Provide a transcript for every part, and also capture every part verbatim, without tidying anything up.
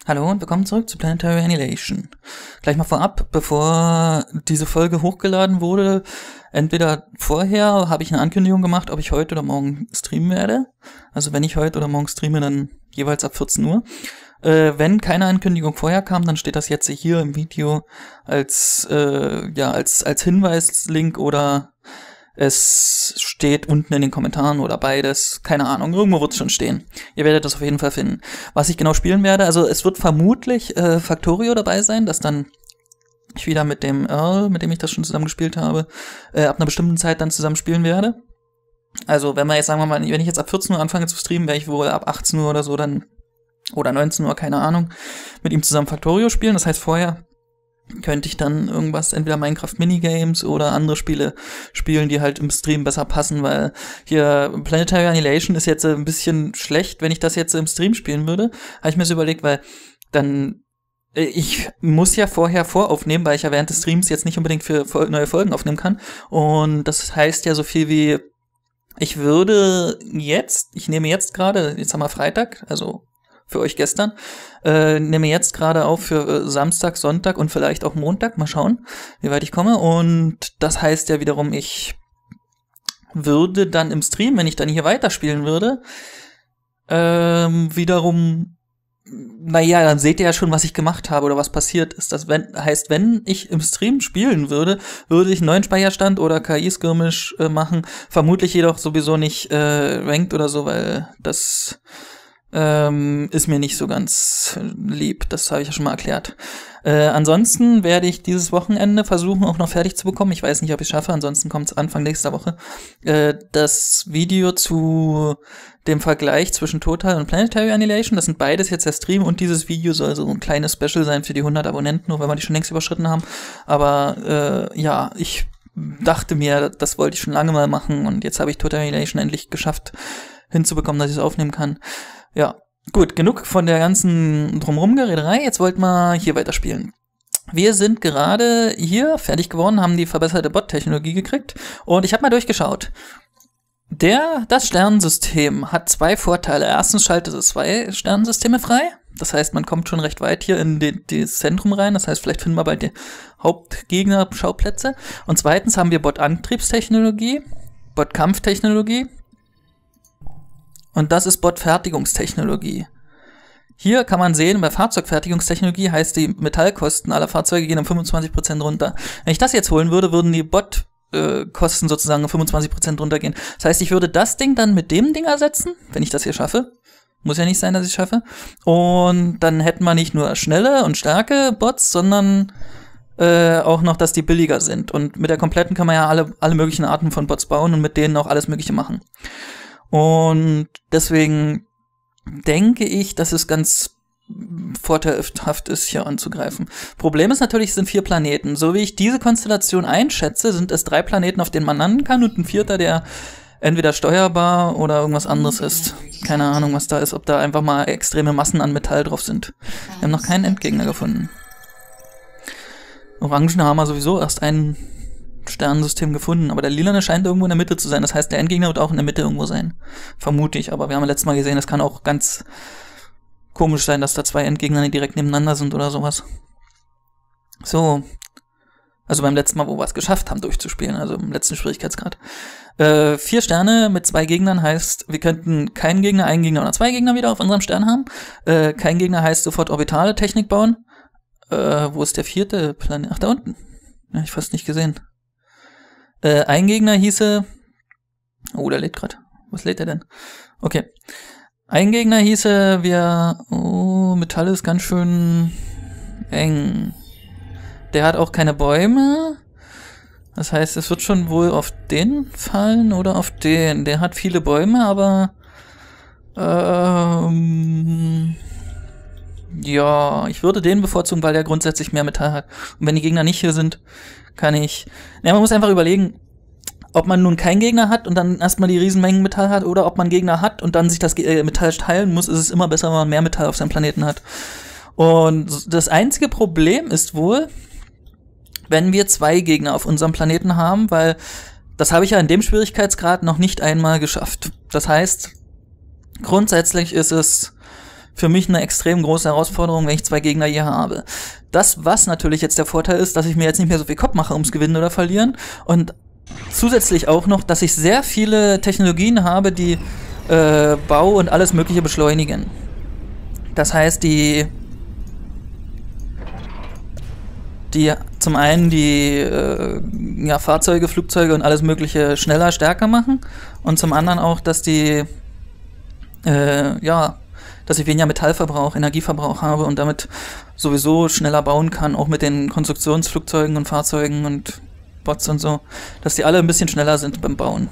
Hallo und willkommen zurück zu Planetary Annihilation. Gleich mal vorab, bevor diese Folge hochgeladen wurde, entweder vorher habe ich eine Ankündigung gemacht, ob ich heute oder morgen streamen werde. Also wenn ich heute oder morgen streame, dann jeweils ab vierzehn Uhr. Äh, wenn keine Ankündigung vorher kam, dann steht das jetzt hier im Video als, äh, ja, als, als Hinweislink oder es steht unten in den Kommentaren oder beides. Keine Ahnung, irgendwo wird es schon stehen. Ihr werdet das auf jeden Fall finden. Was ich genau spielen werde, also es wird vermutlich äh, Factorio dabei sein, dass dann ich wieder mit dem Earl, mit dem ich das schon zusammen gespielt habe, äh, ab einer bestimmten Zeit dann zusammen spielen werde. Also wenn wir jetzt, sagen wir mal, wenn ich jetzt ab vierzehn Uhr anfange zu streamen, werde ich wohl ab achtzehn Uhr oder so dann, oder neunzehn Uhr, keine Ahnung, mit ihm zusammen Factorio spielen. Das heißt, vorher könnte ich dann irgendwas, entweder Minecraft Minigames oder andere Spiele spielen, die halt im Stream besser passen, weil hier Planetary Annihilation ist jetzt ein bisschen schlecht, wenn ich das jetzt im Stream spielen würde. Habe ich mir so überlegt, weil dann ich muss ja vorher voraufnehmen, weil ich ja während des Streams jetzt nicht unbedingt für neue Folgen aufnehmen kann. Und das heißt ja so viel wie, ich würde jetzt, ich nehme jetzt gerade, jetzt haben wir Freitag, also für euch gestern, äh, nehme jetzt gerade auf für äh, Samstag, Sonntag und vielleicht auch Montag, mal schauen, wie weit ich komme. Und das heißt ja wiederum, ich würde dann im Stream, wenn ich dann hier weiterspielen würde, ähm, wiederum, naja, dann seht ihr ja schon, was ich gemacht habe oder was passiert ist. Das wenn, heißt, wenn ich im Stream spielen würde, würde ich einen neuen Speicherstand oder K I-Skirmish äh, machen, vermutlich jedoch sowieso nicht äh, ranked oder so, weil das Ähm, ist mir nicht so ganz lieb, das habe ich ja schon mal erklärt. Äh, ansonsten werde ich dieses Wochenende versuchen, auch noch fertig zu bekommen. Ich weiß nicht, ob ich es schaffe, ansonsten kommt es Anfang nächster Woche. Äh, das Video zu dem Vergleich zwischen Total und Planetary Annihilation, das sind beides jetzt der Stream und dieses Video soll so ein kleines Special sein für die hundert Abonnenten, nur wenn wir die schon längst überschritten haben. Aber äh, ja, ich dachte mir, das wollte ich schon lange mal machen und jetzt habe ich Total Annihilation endlich geschafft hinzubekommen, dass ich es aufnehmen kann. Ja, gut, genug von der ganzen Drumherum-Gerederei. Jetzt wollten wir hier weiterspielen. Wir sind gerade hier fertig geworden, haben die verbesserte Bot-Technologie gekriegt und ich habe mal durchgeschaut. Der, das Sternensystem hat zwei Vorteile. Erstens schaltet es zwei Sternensysteme frei. Das heißt, man kommt schon recht weit hier in die, das Zentrum rein. Das heißt, vielleicht finden wir bald die Hauptgegner-Schauplätze. Und zweitens haben wir Bot-Antriebstechnologie, Bot-Kampftechnologie. Und das ist Bot-Fertigungstechnologie. Hier kann man sehen, bei Fahrzeugfertigungstechnologie heißt, die Metallkosten aller Fahrzeuge gehen um fünfundzwanzig Prozent runter. Wenn ich das jetzt holen würde, würden die Bot-Kosten sozusagen um fünfundzwanzig Prozent runtergehen. Das heißt, ich würde das Ding dann mit dem Ding ersetzen, wenn ich das hier schaffe. Muss ja nicht sein, dass ich es schaffe. Und dann hätten wir nicht nur schnelle und starke Bots, sondern äh, auch noch, dass die billiger sind. Und mit der kompletten kann man ja alle, alle möglichen Arten von Bots bauen und mit denen auch alles Mögliche machen. Und deswegen denke ich, dass es ganz vorteilhaft ist, hier anzugreifen. Problem ist natürlich, es sind vier Planeten. So wie ich diese Konstellation einschätze, sind es drei Planeten, auf denen man landen kann und ein vierter, der entweder steuerbar oder irgendwas anderes ist. Keine Ahnung, was da ist, ob da einfach mal extreme Massen an Metall drauf sind. Wir haben noch keinen Endgegner gefunden. Orangen haben wir sowieso erst einen Sternensystem gefunden, aber der lilane scheint irgendwo in der Mitte zu sein. Das heißt, der Endgegner wird auch in der Mitte irgendwo sein. Vermute ich, aber wir haben ja letztes Mal gesehen, es kann auch ganz komisch sein, dass da zwei Endgegner direkt nebeneinander sind oder sowas. So. Also beim letzten Mal, wo wir es geschafft haben, durchzuspielen, also im letzten Schwierigkeitsgrad. Äh, vier Sterne mit zwei Gegnern heißt, wir könnten keinen Gegner, einen Gegner oder zwei Gegner wieder auf unserem Stern haben. Äh, kein Gegner heißt sofort orbitale Technik bauen. Äh, wo ist der vierte Planet? Ach, da unten. Ja, ich fast nicht gesehen. Äh, ein Gegner hieße, oh, der lädt grad. Was lädt der denn? Okay. Ein Gegner hieße, wir, oh, Metall ist ganz schön eng. Der hat auch keine Bäume. Das heißt, es wird schon wohl auf den fallen oder auf den. Der hat viele Bäume, aber, ähm, ja, ich würde den bevorzugen, weil der grundsätzlich mehr Metall hat. Und wenn die Gegner nicht hier sind, kann ich, ja, man muss einfach überlegen, ob man nun keinen Gegner hat und dann erstmal die Riesenmengen Metall hat oder ob man Gegner hat und dann sich das äh, Metall teilen muss, ist es immer besser, wenn man mehr Metall auf seinem Planeten hat. Und das einzige Problem ist wohl, wenn wir zwei Gegner auf unserem Planeten haben, weil das habe ich ja in dem Schwierigkeitsgrad noch nicht einmal geschafft. Das heißt, grundsätzlich ist es für mich eine extrem große Herausforderung, wenn ich zwei Gegner hier habe. Das, was natürlich jetzt der Vorteil ist, dass ich mir jetzt nicht mehr so viel Kopf mache ums Gewinnen oder Verlieren und zusätzlich auch noch, dass ich sehr viele Technologien habe, die äh, Bau und alles Mögliche beschleunigen. Das heißt, die die zum einen die äh, ja, Fahrzeuge, Flugzeuge und alles Mögliche schneller, stärker machen und zum anderen auch, dass die äh, ja, dass ich weniger Metallverbrauch, Energieverbrauch habe und damit sowieso schneller bauen kann, auch mit den Konstruktionsflugzeugen und Fahrzeugen und Bots und so, dass die alle ein bisschen schneller sind beim Bauen.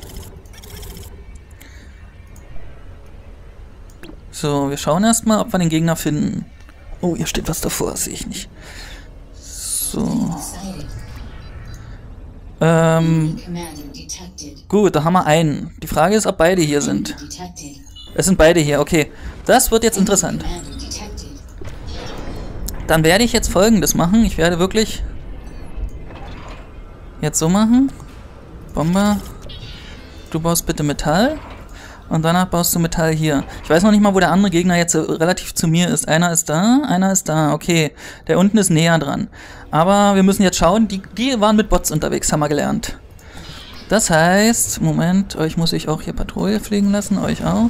So, wir schauen erstmal, ob wir den Gegner finden. Oh, hier steht was davor, das sehe ich nicht. So. Ähm. Gut, da haben wir einen. Die Frage ist, ob beide hier sind. Es sind beide hier, okay. Das wird jetzt interessant. Dann werde ich jetzt Folgendes machen. Ich werde wirklich jetzt so machen. Bomber, du baust bitte Metall. Und danach baust du Metall hier. Ich weiß noch nicht mal, wo der andere Gegner jetzt relativ zu mir ist. Einer ist da, einer ist da. Okay, der unten ist näher dran. Aber wir müssen jetzt schauen. Die, die waren mit Bots unterwegs, haben wir gelernt. Das heißt, Moment, euch muss ich auch hier Patrouille fliegen lassen, euch auch.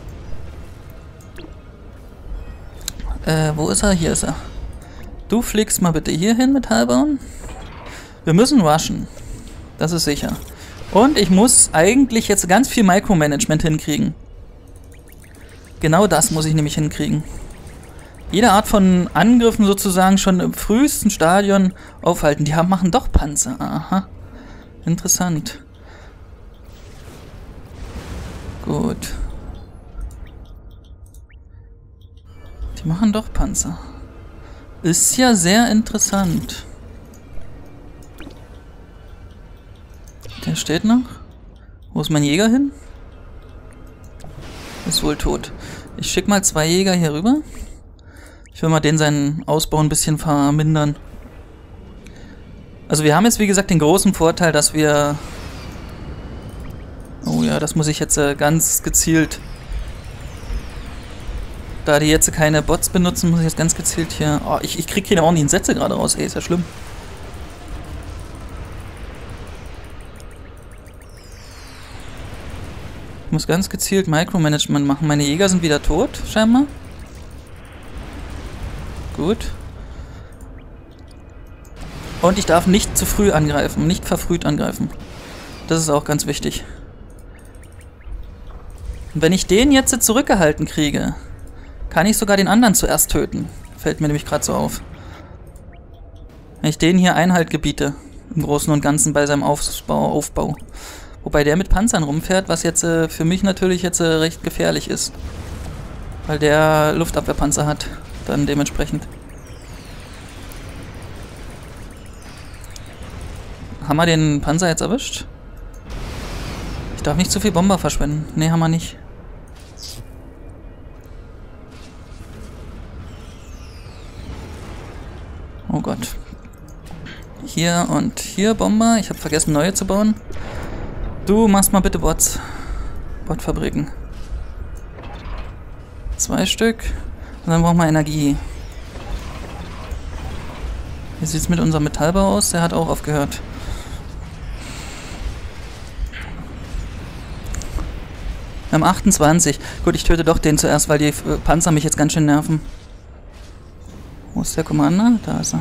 Äh, wo ist er? Hier ist er. Du fliegst mal bitte hier hin, Metall bauen. Wir müssen rushen. Das ist sicher. Und ich muss eigentlich jetzt ganz viel Micromanagement hinkriegen. Genau das muss ich nämlich hinkriegen. Jede Art von Angriffen sozusagen schon im frühesten Stadion aufhalten. Die haben, machen doch Panzer. Aha. Interessant. Gut. Die machen doch Panzer. Ist ja sehr interessant. Der steht noch. Wo ist mein Jäger hin? Ist wohl tot. Ich schicke mal zwei Jäger hier rüber. Ich will mal den seinen Ausbau ein bisschen vermindern. Also wir haben jetzt wie gesagt den großen Vorteil, dass wir... Oh ja, das muss ich jetzt äh, ganz gezielt... Da die jetzt keine Bots benutzen, muss ich jetzt ganz gezielt hier... Oh, ich, ich krieg hier auch nicht Sätze gerade raus, ey, ist ja schlimm. Ich muss ganz gezielt Micromanagement machen. Meine Jäger sind wieder tot, scheinbar. Gut. Und ich darf nicht zu früh angreifen, nicht verfrüht angreifen. Das ist auch ganz wichtig. Und wenn ich den jetzt zurückgehalten kriege, kann ich sogar den anderen zuerst töten. Fällt mir nämlich gerade so auf. Wenn ich den hier Einhalt gebiete, im Großen und Ganzen bei seinem Aufbau, Aufbau. Wobei der mit Panzern rumfährt, was jetzt äh, für mich natürlich jetzt äh, recht gefährlich ist. Weil der Luftabwehrpanzer hat, dann dementsprechend. Haben wir den Panzer jetzt erwischt? Ich darf nicht zu viel Bomber verschwenden. Ne, haben wir nicht. Oh Gott. Hier und hier Bomber. Ich habe vergessen, neue zu bauen. Du machst mal bitte Bots. Botfabriken. Zwei Stück. Und dann brauchen wir Energie. Wie sieht es mit unserem Metallbau aus? Der hat auch aufgehört. Wir haben achtundzwanzig. Gut, ich töte doch den zuerst, weil die Panzer mich jetzt ganz schön nerven. Wo ist der Commander? Da ist er.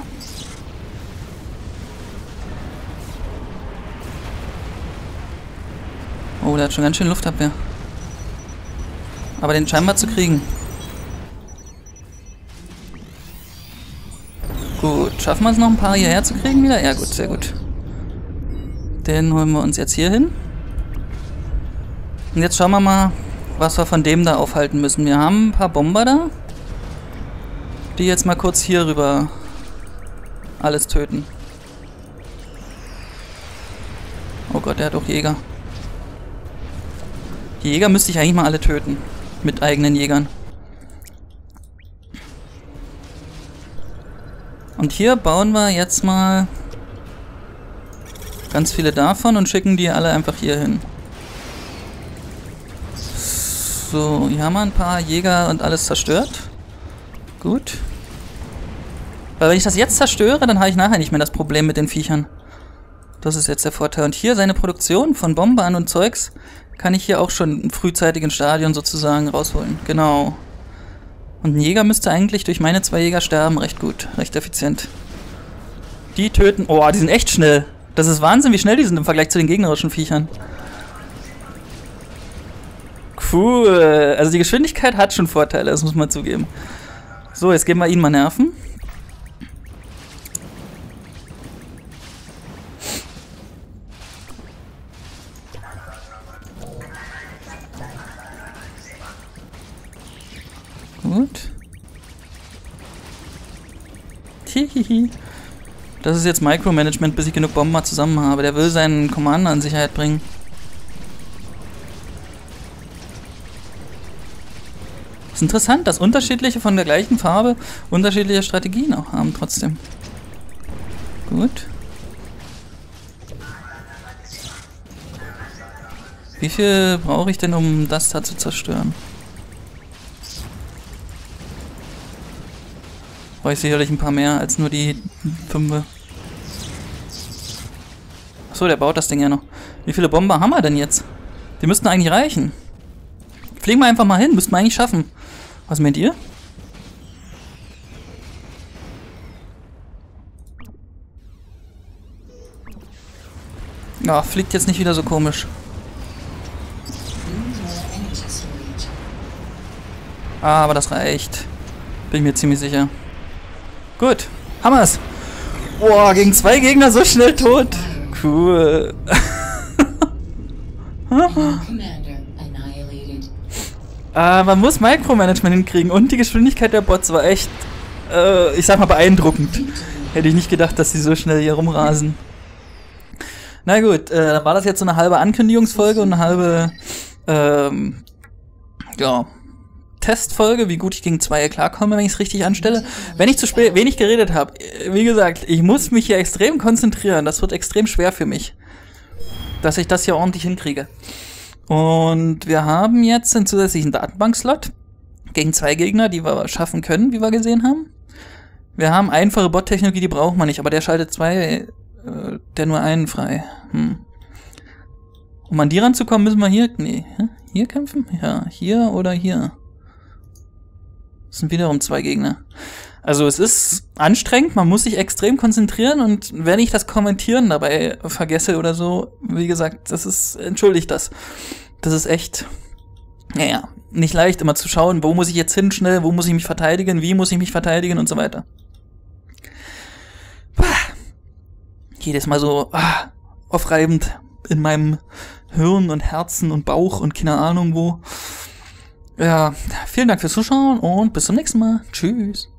Oh, der hat schon ganz schön Luftabwehr. Aber den scheinbar zu kriegen. Gut, schaffen wir es noch ein paar hierher zu kriegen wieder? Ja gut, sehr gut. Den holen wir uns jetzt hier hin. Und jetzt schauen wir mal, was wir von dem da aufhalten müssen. Wir haben ein paar Bomber da, die jetzt mal kurz hier rüber alles töten. Oh Gott, der hat auch Jäger. Die Jäger müsste ich eigentlich mal alle töten. Mit eigenen Jägern. Und hier bauen wir jetzt mal ganz viele davon und schicken die alle einfach hier hin. So, hier haben wir ein paar Jäger und alles zerstört. Gut. Weil wenn ich das jetzt zerstöre, dann habe ich nachher nicht mehr das Problem mit den Viechern. Das ist jetzt der Vorteil. Und hier seine Produktion von Bombern und Zeugs kann ich hier auch schon im frühzeitigen Stadion sozusagen rausholen. Genau. Und ein Jäger müsste eigentlich durch meine zwei Jäger sterben. Recht gut, recht effizient. Die töten... Oh, die sind echt schnell. Das ist Wahnsinn, wie schnell die sind im Vergleich zu den gegnerischen Viechern. Cool. Also die Geschwindigkeit hat schon Vorteile, das muss man zugeben. So, jetzt geben wir ihn mal nerven. Gut. Hihihi. Das ist jetzt Micromanagement, bis ich genug Bomben mal zusammen habe. Der will seinen Commander in Sicherheit bringen. Ist interessant, dass unterschiedliche von der gleichen Farbe unterschiedliche Strategien auch haben trotzdem. Gut. Wie viel brauche ich denn, um das da zu zerstören? Brauche ich sicherlich ein paar mehr als nur die fünf. Achso, der baut das Ding ja noch. Wie viele Bomber haben wir denn jetzt? Die müssten eigentlich reichen. Fliegen wir einfach mal hin, müssten wir eigentlich schaffen. Was meint ihr? Ja, fliegt jetzt nicht wieder so komisch. Ah, aber das reicht. Bin ich mir ziemlich sicher. Gut, haben wir's. Boah, gegen zwei Gegner so schnell tot. Cool. äh, man muss Micromanagement hinkriegen und die Geschwindigkeit der Bots war echt, äh, ich sag mal, beeindruckend. Hätte ich nicht gedacht, dass sie so schnell hier rumrasen. Na gut, äh, dann war das jetzt so eine halbe Ankündigungsfolge und eine halbe, ähm, ja, Testfolge, wie gut ich gegen zwei klarkomme, wenn ich es richtig anstelle. Wenn ich zu spät wenig geredet habe, wie gesagt, ich muss mich hier extrem konzentrieren. Das wird extrem schwer für mich, dass ich das hier ordentlich hinkriege. Und wir haben jetzt einen zusätzlichen Datenbankslot gegen zwei Gegner, die wir schaffen können, wie wir gesehen haben. Wir haben einfache Bot-Technologie, die braucht man nicht, aber der schaltet zwei, äh, der nur einen frei. Hm. Um an die ranzukommen, müssen wir hier, nee, hier kämpfen? Ja, hier oder hier. Das sind wiederum zwei Gegner. Also es ist anstrengend, man muss sich extrem konzentrieren und wenn ich das Kommentieren dabei vergesse oder so, wie gesagt, das ist, entschuldigt das. Das ist echt, naja, nicht leicht immer zu schauen, wo muss ich jetzt hin schnell, wo muss ich mich verteidigen, wie muss ich mich verteidigen und so weiter. Jedes Mal so ah, aufreibend in meinem Hirn und Herzen und Bauch und keine Ahnung wo. Ja, vielen Dank fürs Zuschauen und bis zum nächsten Mal. Tschüss.